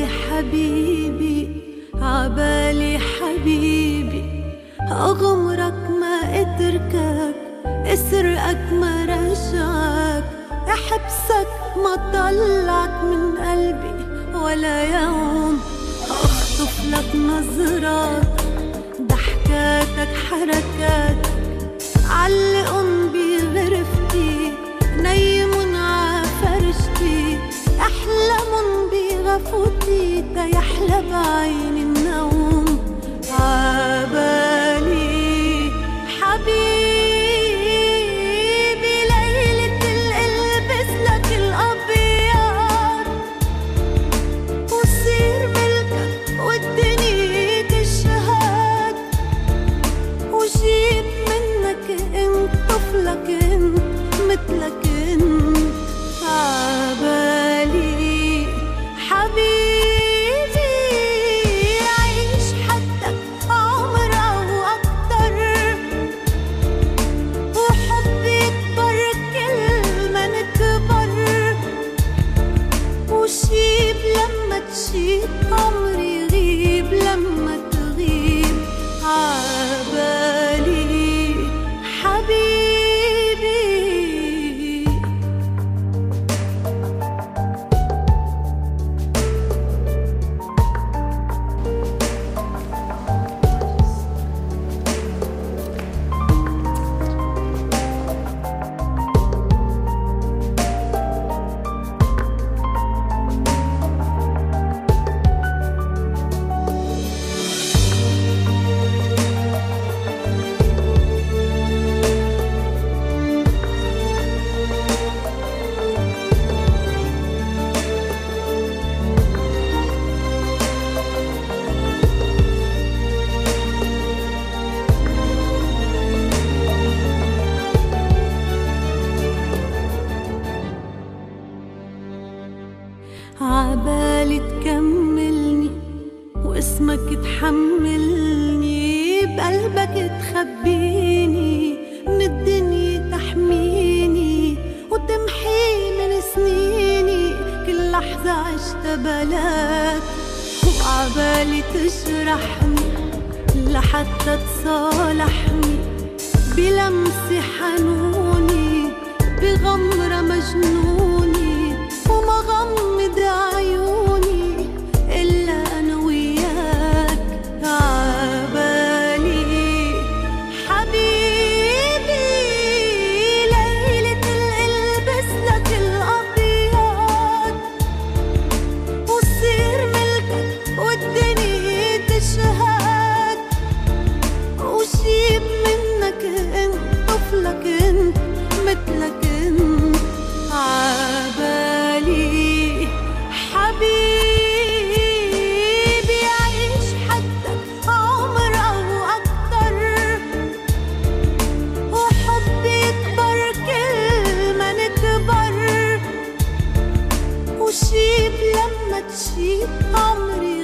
حبيبي عبالي حبيبي، أغمرك ما أتركك، أسرقك ما رجعك، أحبسك ما طلعك من قلبي ولا يوم، أخطف لك نظرات ضحكاتك حركاتك، علقن بغرفتي نيمن عفرشتي، أحلمن بغفوتي تيحلى بعين النوم، عبالي حبيبي ليلة القلبس لك الأبيض، وصير ملكك والدنيا تشهد، وجيب منك انت طفلك انت مثلك انت، عبالي حبيبي عيش حدك عمر أو أكتر، وحبي يكبر كل ما نكبر، وشيب لما تشيب عمري يغيب لما تغيب، عبالي حبيبي. عبالي تكملني واسمك تحملني، بقلبك تخبيني من الدنيا تحميني، وتمحي من سنيني كل لحظة عشتها بلاك، وعبالي تجرحني لحتى تصالحني، بلمسة حنوني بغمرة مجنوني، وما غمض عيوني إلا أنا وياك، عبالي حبيبي ليلة القلبس لك الأبيض، وصير ملكك والدنيا تشهد، وجيب منك انت طفلك انت مثلك انت، عبالي حبيبي عيش حدك عمر أو أكتر، وحبي يكبر كل ما نكبر، وشيب لما تشيب عمري